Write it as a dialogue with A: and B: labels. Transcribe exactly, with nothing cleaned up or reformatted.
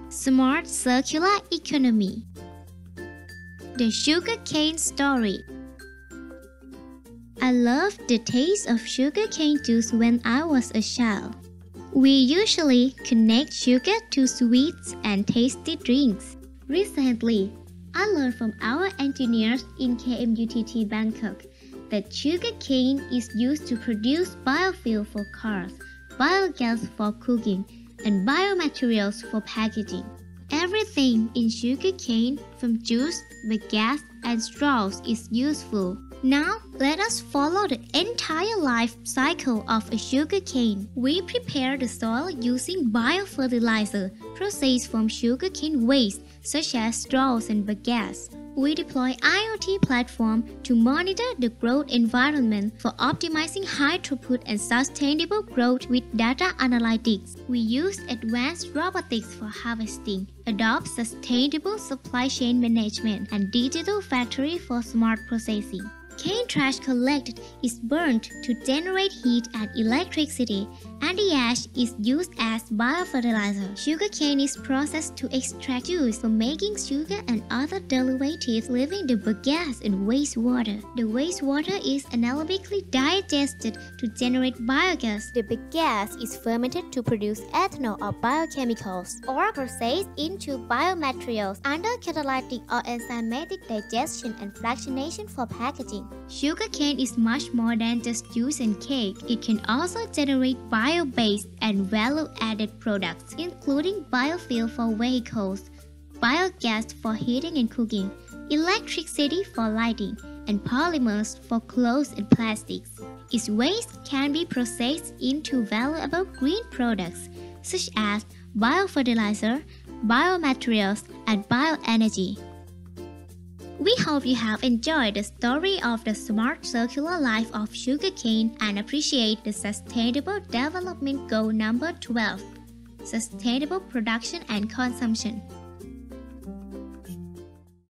A: Smart Circular Economy. The Sugarcane Story. I loved the taste of sugarcane juice when I was a child. We usually connect sugar to sweets and tasty drinks. Recently, I learned from our engineers in K M U T T Bangkok that sugarcane is used to produce biofuel for cars, biogas for cooking, and biomaterials for packaging. Everything in sugarcane, from juice, bagasse, and straws, is useful. Now, let us follow the entire life cycle of a sugarcane. We prepare the soil using biofertilizer processed from sugarcane waste, such as straws and bagasse. We deploy I O T platform to monitor the growth environment for optimizing high throughput and sustainable growth with data analytics. We use advanced robotics for harvesting, adopt sustainable supply chain management, and digital factory for smart processing. Cane trash collected is burned to generate heat and electricity, and the ash is used as biofertilizer. Sugarcane is processed to extract juice for making sugar and other derivatives, leaving the bagasse in wastewater. The wastewater is anaerobically digested to generate biogas. The bagasse is fermented to produce ethanol or biochemicals, or processed into biomaterials under catalytic or enzymatic digestion and fractionation for packaging. Sugarcane is much more than just juice and cake. It can also generate bio-based and value-added products, including biofuel for vehicles, biogas for heating and cooking, electricity for lighting, and polymers for clothes and plastics. Its waste can be processed into valuable green products, such as biofertilizer, biomaterials, and bioenergy. We hope you have enjoyed the story of the smart circular life of sugarcane and appreciate the Sustainable Development Goal number twelve, Sustainable Production and Consumption.